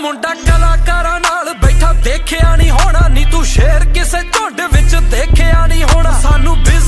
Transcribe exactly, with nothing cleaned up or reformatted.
मुंडा कलाकारां नाल बैठा देखिया नहीं होना नी तू शेर किसे झुंड विच देखिया नहीं होना सानू